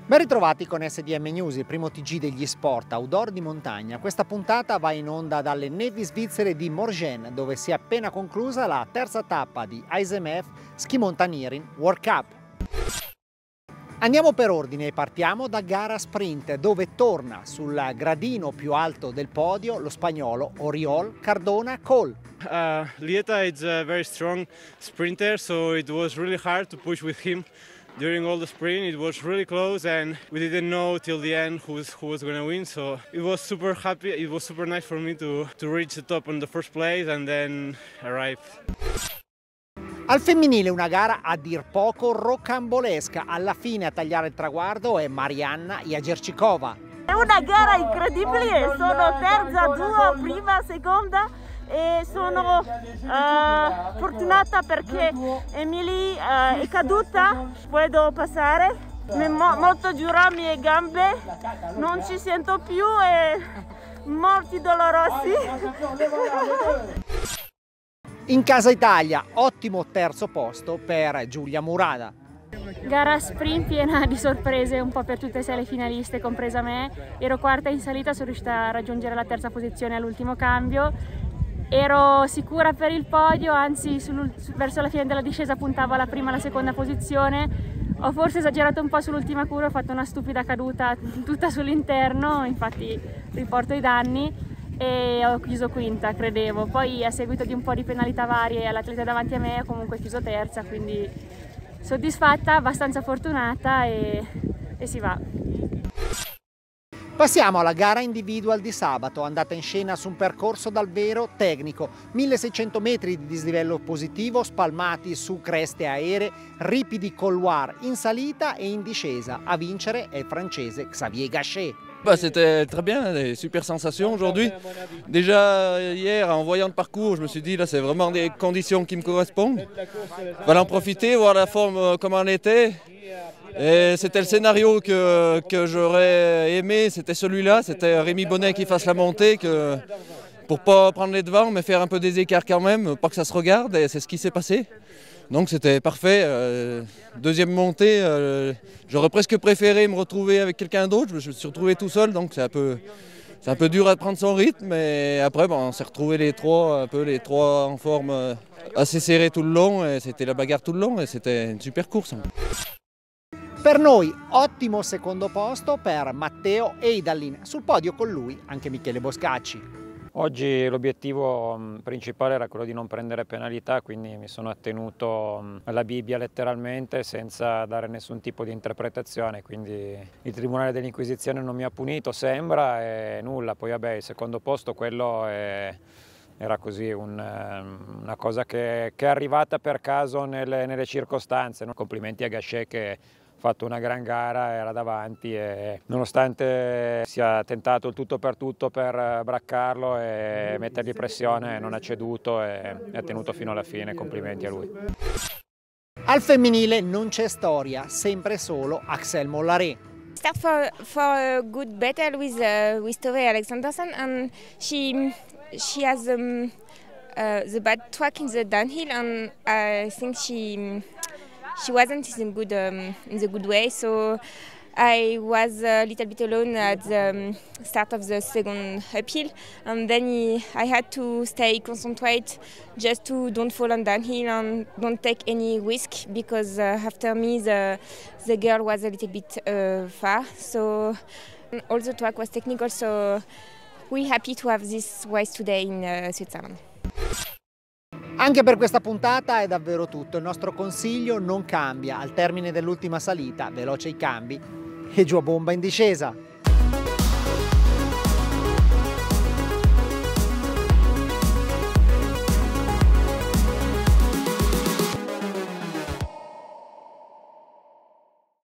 Ben ritrovati con SDM News, il primo TG degli sport outdoor di montagna. Questa puntata va in onda dalle nevi svizzere di Morges, dove si è appena conclusa la terza tappa di ISMF Ski Mountaineering World Cup. Andiamo per ordine e partiamo da gara sprint, dove torna sul gradino più alto del podio lo spagnolo Oriol Cardona Cole. Lieta is a very strong sprinter, so it was really hard to push with him. During all the sprint, it was really close, and we didn't know till the end who was going to win. So it was super happy. It was super nice for me to reach the top in the first place and then arrive. Al femminile una gara a dir poco rocambolesca. Alla fine a tagliare il traguardo è Marianna Jagerčíková. È una gara incredibile, sono terza, duo, prima, seconda. E sono fortunata perché Emily è caduta, puedo passare, molto dura mie gambe, non ci sento più e molti dolorosi. In casa Italia, ottimo terzo posto per Giulia Murada. Gara sprint piena di sorprese un po' per tutte e sei le finaliste, compresa me. Ero quarta in salita, sono riuscita a raggiungere la terza posizione all'ultimo cambio. Ero sicura per il podio, anzi verso la fine della discesa puntavo alla prima e alla seconda posizione. Ho forse esagerato un po' sull'ultima curva, ho fatto una stupida caduta tutta sull'interno, infatti riporto i danni e ho chiuso quinta, credevo. Poi a seguito di un po' di penalità varie all'atleta davanti a me ho comunque chiuso terza, quindi soddisfatta, abbastanza fortunata e si va. Passiamo alla gara individual di sabato, andata in scena su un percorso davvero tecnico, 1600 metri di dislivello positivo spalmati su creste aeree, ripidi couloir in salita e in discesa. A vincere è il francese Xavier Gachet. C'était très bien, des super sensations aujourd'hui. Déjà hier, en voyant le parcours, je me suis dit là c'est vraiment des conditions qui me correspondent. Fallait en profiter, voir la forme comment elle était. Et c'était le scénario que j'aurais aimé, c'était celui-là, c'était Rémi Bonnet qui fasse la montée, pour pas prendre les devants mais faire un peu des écarts quand même, pas que ça se regarde, et c'est ce qui s'est passé. Donc c'était parfait. Deuxième montée, j'aurais presque préféré me retrouver avec quelqu'un d'autre, je me suis retrouvé tout seul, donc c'est un peu dur à prendre son rythme, mais après bon, on s'est retrouvés les trois en forme assez serré tout le long, et c'était la bagarre tout le long, et c'était une super course. Per noi ottimo secondo posto per Matteo Eidalin, sul podio con lui anche Michele Boscacci. Oggi l'obiettivo principale era quello di non prendere penalità, quindi mi sono attenuto alla Bibbia letteralmente senza dare nessun tipo di interpretazione, quindi il Tribunale dell'Inquisizione non mi ha punito, sembra, e nulla. Poi vabbè, il secondo posto quello era così una cosa che è arrivata per caso nelle circostanze. Complimenti a Gachet che ha fatto una gran gara, era davanti e nonostante sia tentato il tutto per braccarlo e mettergli pressione non ha ceduto e ha tenuto fino alla fine, complimenti a lui. Al femminile non c'è storia, sempre solo Axel Mollaret. Start for a good battle with Tove Alexanderson, and she has the bad track in the downhill, and I think she wasn't in the good way, so I was a little bit alone at the start of the second uphill, and then I had to stay concentrate just to don't fall on downhill and don't take any risk, because after me the girl was a little bit far, so all the track was technical, so we're happy to have this race today in Switzerland. Anche per questa puntata è davvero tutto, il nostro consiglio non cambia, al termine dell'ultima salita, veloce i cambi e giù a bomba in discesa.